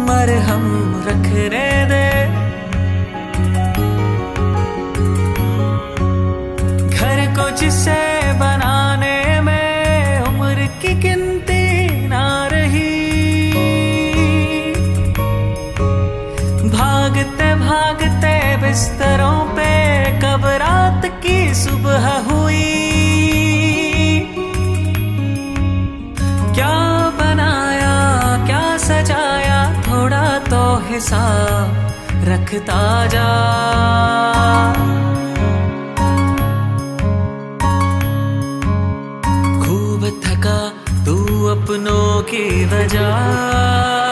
मरहम रखने दे। घर को जिसे बनाने में उम्र की गिनती ना रही, भागते भागते बिस्तरों पे कब रात की सुबह हुई। क्या बनाया क्या सजाया थोड़ा तो हिसाब रखता जा। खूब थका तू अपनों की वजह,